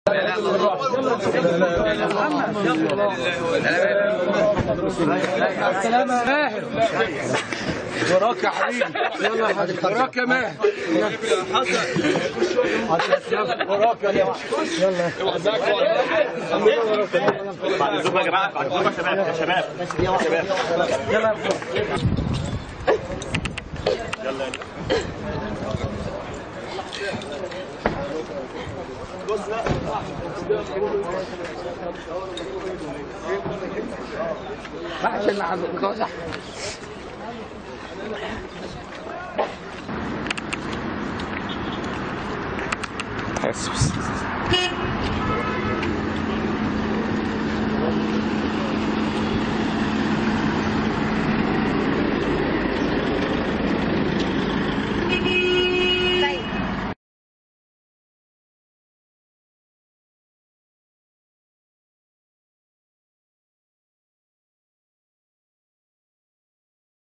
السلامة يا ماهر. وراك يا حبيبي. يلا يا حبيبي. وراك يا ماهر. وراك يا ماهر. يلا. بعد الزوم يا جماعه، بعد الزوم يا شباب. يلا. بص بقى عشان عندك صح.